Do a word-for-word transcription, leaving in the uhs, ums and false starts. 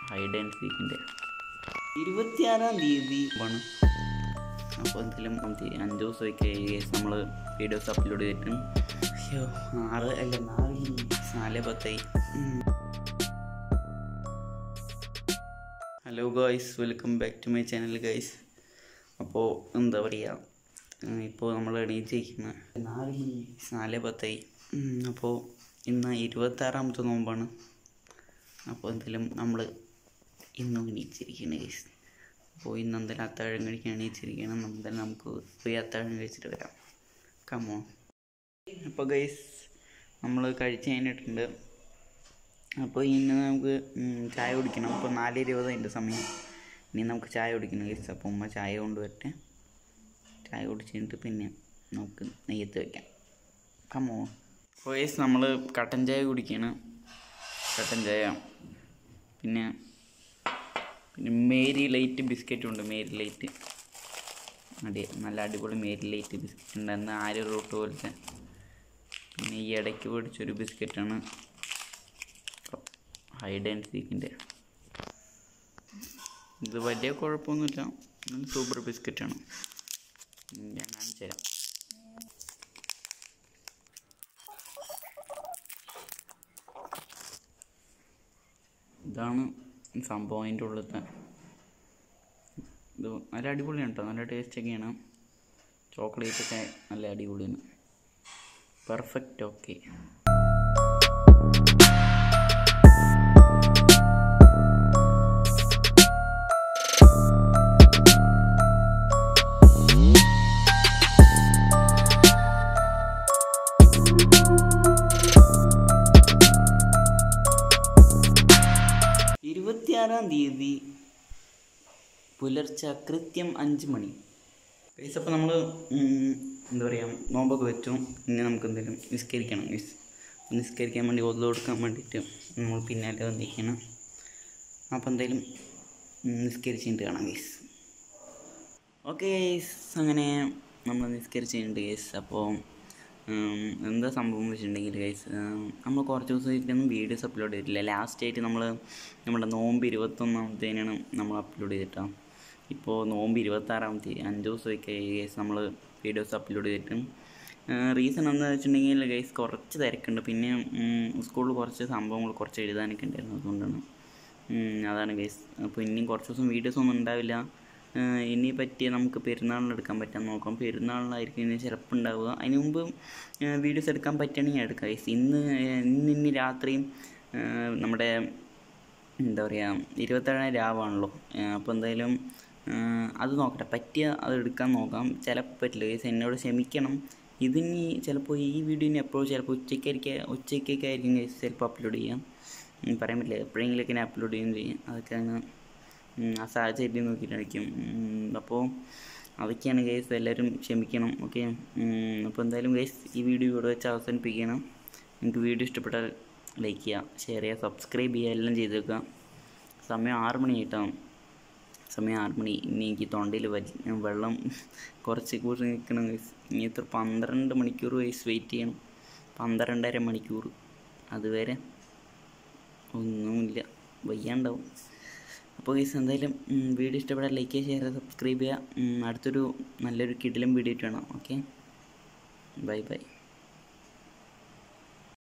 Hide and സീക്കിൻ്റെ ഇരുപത്തിയാറാം തീയതി ആണ്. അപ്പോൾ എന്തെങ്കിലും അഞ്ച് ദിവസമൊക്കെ നമ്മൾ വീഡിയോസ് അപ്ലോഡ് ചെയ്തിട്ടും അയ്യോ ആറ് അല്ല നാല് നാല് പത്തായി. Hello guys, welcome back to my channel guys. അപ്പോൾ എന്താ പറയുക, ഇപ്പോൾ നമ്മൾ എണീറ്റിരിക്കുന്ന നാല് മണി നാല് പത്തായി. അപ്പോൾ ഇന്ന് ഇരുപത്താറാമത്തെ നോമ്പാണ്. അപ്പോൾ എന്തെങ്കിലും നമ്മൾ ഇന്നും എണീച്ചിരിക്കുകയാണ് ഗൈസ്. അപ്പോൾ ഇന്ന് എന്തായാലും അത്താഴം കഴിക്കാൻ എണീച്ചിരിക്കണം. എന്തായാലും നമുക്ക് പോയി അത്താഴം കഴിച്ചിട്ട് വരാം. കമോ. അപ്പോൾ ഗൈസ് നമ്മൾ കഴിച്ച് കഴിഞ്ഞിട്ടുണ്ട്. അപ്പോൾ ഇന്ന് നമുക്ക് ചായ കുടിക്കണം. അപ്പോൾ നാല് ഇരുപതിൻ്റെ സമയം. ഇനി നമുക്ക് ചായ കുടിക്കണം ഗൈസ്. അപ്പോൾ ഉമ്മ ചായ കൊണ്ടുവരട്ടെ. ചായ കുടിച്ച് കഴിഞ്ഞിട്ട് പിന്നെ നമുക്ക് നെയ്യത്ത് വയ്ക്കാം. കമോ. അപ്പോൾ ഗൈസ് നമ്മൾ കട്ടൻ ചായ കുടിക്കണം. കട്ടൻ ചായ പിന്നെ പിന്നെ മേരി ലൈറ്റ് ബിസ്ക്കറ്റും ഉണ്ട്. മേരി ലൈറ്റ് അടി നല്ല അടിപൊളി മേരി ലൈറ്റ് ബിസ്ക്കറ്റ് ഉണ്ട്. അന്ന് ആര് റൂട്ട് പോലത്തെ. പിന്നെ ഈ ഇടയ്ക്ക് മേടിച്ചൊരു ബിസ്ക്കറ്റാണ് ഹൈഡ് ആൻഡ് സീക്കിൻ്റെ. ഇത് വലിയ കുഴപ്പമൊന്നുമില്ല, സൂപ്പർ ബിസ്ക്കറ്റാണ്. ഞാൻ കാണിച്ചു തരാം. ഇതാണ് സംഭവം. അതിൻ്റെ ഉള്ളിലത്തെ ഇത് നല്ല അടിപൊളിയാണ് കേട്ടോ, നല്ല ടേസ്റ്റൊക്കെയാണ്. ചോക്ലേറ്റൊക്കെ നല്ല അടിപൊളിയാണ്. പെർഫെക്റ്റ്. ഓക്കെ. ഇരുപത്തിയാറാം തീയതി പുലർച്ചെ കൃത്യം അഞ്ച് മണി ഗൈസ്. അപ്പോൾ നമ്മൾ എന്താ പറയുക, നോമ്പൊക്കെ വെച്ചു. ഇനി നമുക്ക് എന്തെങ്കിലും നിസ്കരിക്കണം ഗൈസ്. നിസ്കരിക്കാൻ വേണ്ടി ഒതു കൊടുക്കാൻ വേണ്ടിയിട്ട് നമ്മൾ പിന്നാലെ വന്നിരിക്കണം. അപ്പോൾ എന്തായാലും നിസ്കരിച്ചിട്ട് കാണാം ഗൈസ്. ഓക്കെ ഗൈസ്, അങ്ങനെ നമ്മൾ നിസ്കരിച്ചിട്ടുണ്ട് ഗൈസ്. അപ്പോൾ എന്താ സംഭവം വെച്ചിട്ടുണ്ടെങ്കിൽ ഗൈസ്, നമ്മൾ കുറച്ച് ദിവസമായിട്ടൊന്നും വീഡിയോസ് അപ്ലോഡ് ചെയ്തിട്ടില്ല. ലാസ്റ്റ് ആയിട്ട് നമ്മൾ നമ്മുടെ നോമ്പ് ഇരുപത്തൊന്നാമത്തേനാണ് നമ്മൾ അപ്ലോഡ് ചെയ്തിട്ടാണ്. ഇപ്പോൾ നോമ്പ് ഇരുപത്താറാമത്തെ അഞ്ച് ദിവസമൊക്കെ ഗൈസ് നമ്മൾ വീഡിയോസ് അപ്ലോഡ് ചെയ്തിട്ടും. റീസൺ എന്താണെന്ന് വെച്ചിട്ടുണ്ടെങ്കിൽ ഗൈസ് കുറച്ച് തിരക്കുണ്ട്. പിന്നെ സ്കൂളിൽ കുറച്ച് സംഭവങ്ങൾ കുറച്ച് എഴുതാനൊക്കെ ഉണ്ടായിരുന്നു, അതുകൊണ്ടാണ്. അതാണ് ഗൈസ്. അപ്പോൾ ഇനിയും കുറച്ച് ദിവസം വീഡിയോസ് ഒന്നും ഉണ്ടാവില്ല. ഇനി പറ്റിയ നമുക്ക് പെരുന്നാളിന് എടുക്കാൻ പറ്റാൻ നോക്കാം. പെരുന്നാളിലായിരിക്കും ഇനി ചിലപ്പോൾ ഉണ്ടാവുക. അതിന് മുമ്പ് വീഡിയോസ് എടുക്കാൻ പറ്റുകയാണെങ്കിൽ എടുക്കാം ഗൈസ്. ഇന്ന് ഇന്ന് ഇനി രാത്രിയും നമ്മുടെ എന്താ പറയുക ഇരുപത്തേഴാം രാവാണല്ലോ. അപ്പോൾ എന്തായാലും അത് നോക്കട്ടെ, പറ്റിയ അത് എടുക്കാൻ നോക്കാം. ചിലപ്പോൾ പറ്റില്ല ഗൈസ്, എന്നോട് ക്ഷമിക്കണം. ഇതിനി ചിലപ്പോൾ ഈ വീഡിയോ ഇനി എപ്പോഴും ചിലപ്പോൾ ഉച്ചയ്ക്കായിരിക്കും ഉച്ചയ്ക്കൊക്കെ ആയിരിക്കും ഗൈസ് ചിലപ്പോൾ അപ്ലോഡ് ചെയ്യാം. പറയാൻ പറ്റില്ല, എപ്പോഴെങ്കിലൊക്കെ ഞാൻ അപ്ലോഡ് ചെയ്യുകയും ചെയ്യും. അതൊക്കെ അങ്ങ് ആ സാഹചര്യം നോക്കിയിട്ടായിരിക്കും. അപ്പോൾ അതൊക്കെയാണ് ഗൈസ്, എല്ലാവരും ക്ഷമിക്കണം. ഓക്കെ. അപ്പോൾ എന്തായാലും ഗൈസ് ഈ വീഡിയോ ഇവിടെ വെച്ച് അവസാനിപ്പിക്കണം. നിങ്ങൾക്ക് വീഡിയോ ഇഷ്ടപ്പെട്ടാൽ ലൈക്ക് ചെയ്യുക, ഷെയർ ചെയ്യുക, സബ്സ്ക്രൈബ് ചെയ്യുക, എല്ലാം ചെയ്ത് വെക്കുക. സമയം ആറ് മണി ആയിട്ടാണ്. സമയം ആറ് മണി. ഇനി എനിക്ക് തൊണ്ടയിൽ വലി വെള്ളം കുറച്ച് കൂടി നിൽക്കണം ഗൈസ്. ഇനി ഇത്ര പന്ത്രണ്ട് മണിക്കൂർ ഗൈസ് വെയിറ്റ് ചെയ്യണം. പന്ത്രണ്ടര മണിക്കൂർ. അതുവരെ ഒന്നുമില്ല, വയ്യാണ്ടാവും. അപ്പോൾ ഗൈസ് എന്തായാലും വീഡിയോ ഇഷ്ടപ്പെട്ടാൽ ലൈക്ക് ചെയ്യുക, ഷെയർ ചെയ്യുക, സബ്സ്ക്രൈബ് ചെയ്യുക. അടുത്തൊരു നല്ലൊരു കിടിലം വീഡിയോ ആയിട്ട് വേണം. Okay, bye by.